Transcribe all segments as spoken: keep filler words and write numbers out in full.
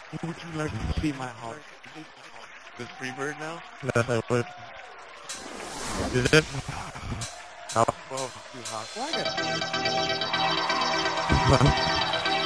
Would you like to see my heart? This Freebird now? Yes, I would. Is it? Oh. Well, it's too hot. Well, I got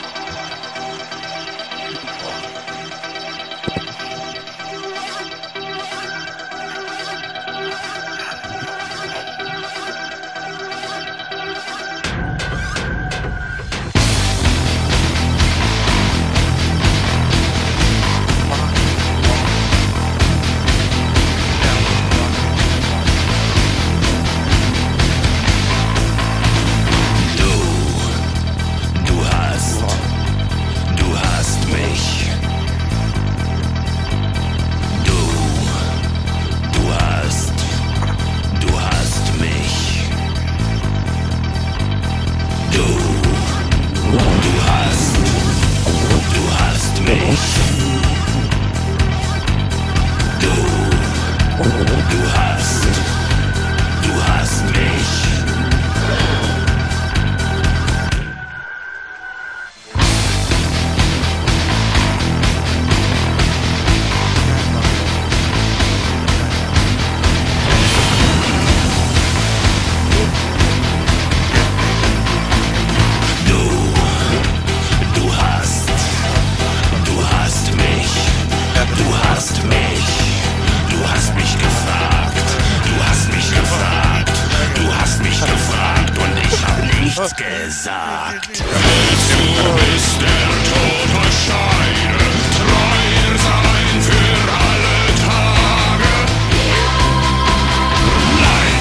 gesagt. Willst du bis der Tod euch scheide, treu sein für alle Tage? Nein!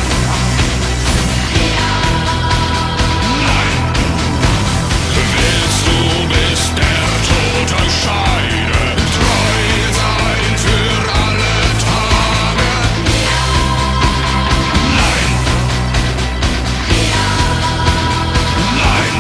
Nein! Willst du bis der Tod euch scheide, treu sein für alle Tage? Nein! Nein!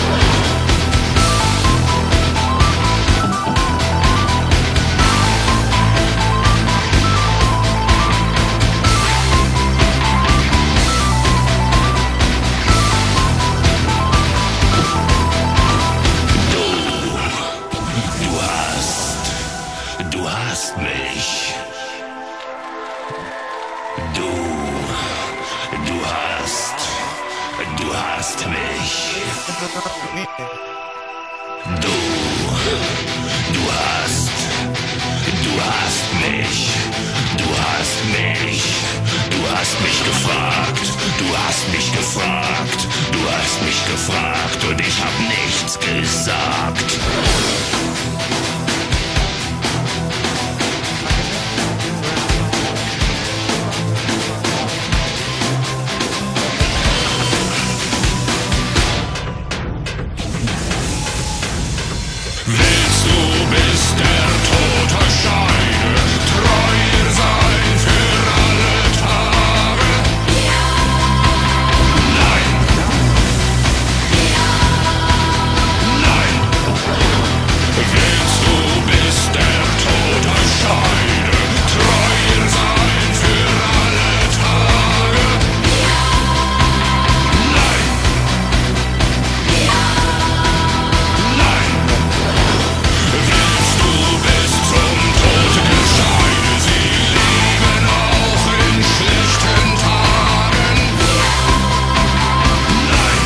Du hast, du hast mich. Du, du hast, du hast mich. Du, du hast, du hast mich. Du hast mich. Du hast mich gefragt. Du hast mich gefragt. Du hast mich gefragt und ich hab nichts gesagt. Willst du bis der Tod euch scheide, treu sein für alle Tage? Nein! Nein! Willst du bis der Tod euch scheide, treu sein für alle Tage? Nein! Nein! Willst du bis zum Tod gescheide sie leben auch in schlechten Tagen? Nein!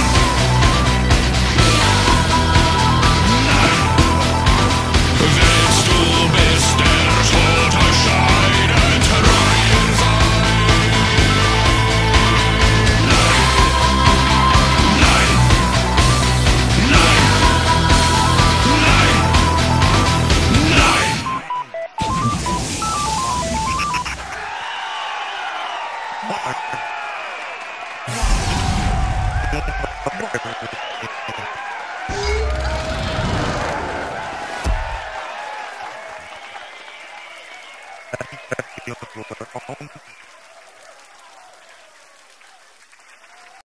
Nein! Willst du bis der Tod euch scheide, treu sein? Nein! Nein! Nein! Nein! Nein! That's